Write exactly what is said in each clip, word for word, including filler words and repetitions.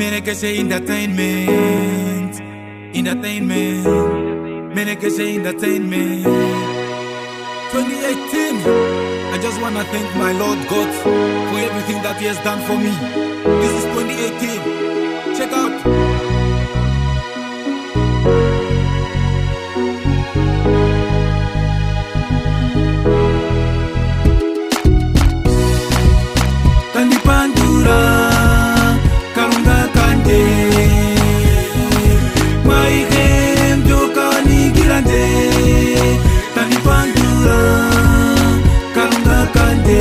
Melekeshe entertainment, entertainment, Melekeshe entertainment. twenty eighteen, I just wanna thank my Lord God for everything that He has done for me. This is twenty eighteen. Check out. Kalunga Kanje, Kalunga Kanje,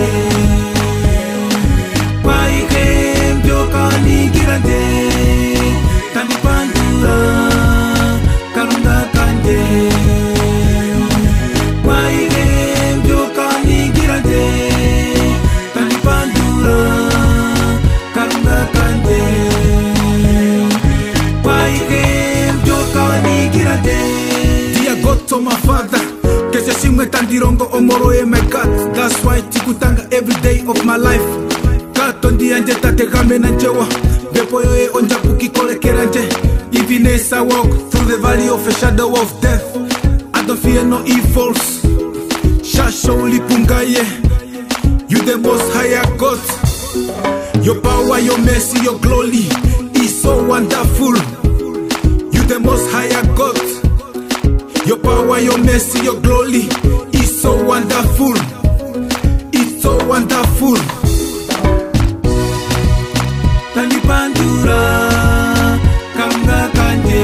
to my father, Keshe shimwe tandirongo omoro e my God. That's why tikutanga every day of my life. Kato ndi anje tate game na njewa, depo yo e onja puki kole keranje. Even as I walk through the valley of a shadow of death, I don't fear no evils. Shasho lipungaye, you the most higher God. Your power, your mercy, your glory is so wonderful. You the most higher God. Your power, your mercy, your glory is so wonderful. It's so wonderful. Tani pandura, Kalunga Kanje,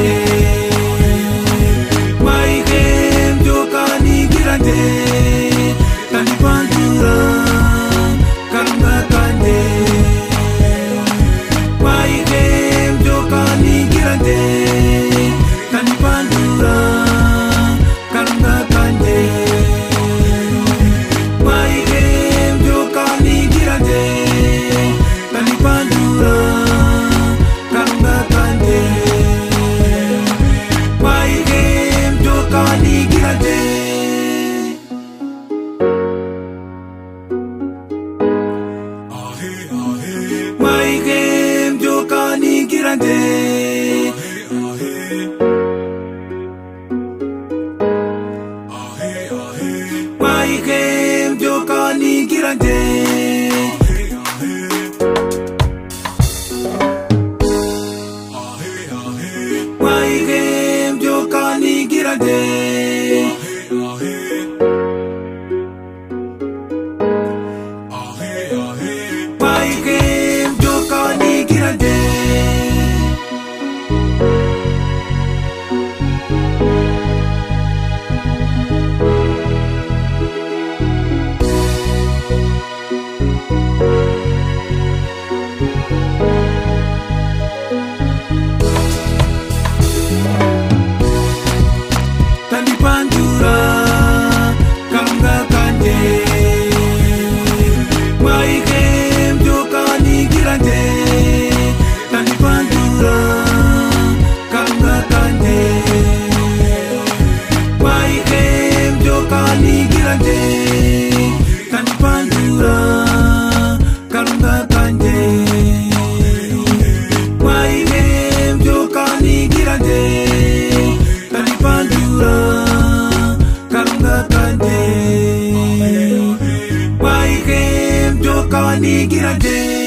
Maike mjoka ni girande. Tani pandura, Kalunga Kanje, Maike mjoka ni girande. Tani pandura, Kalunga Kanje, Maike mjoka ni girande. Tani pandura, Kalunga Kanje, Maike mjoka ni girande. Maike mjoka ni girande. Maike mjoka ni girande. Maike mjoka ni girande. Maike mjoka ni girande. Tani pandura, Kalunga Kanje, Maike mjoka ni girande. Tani pandura, Kalunga Kanje, Maike mjoka ni girande. Tani pandura, Kalunga Kanje, Maike mjoka ni girande. Tani pandura, Kalunga Kanje, Maike mjoka ni girande.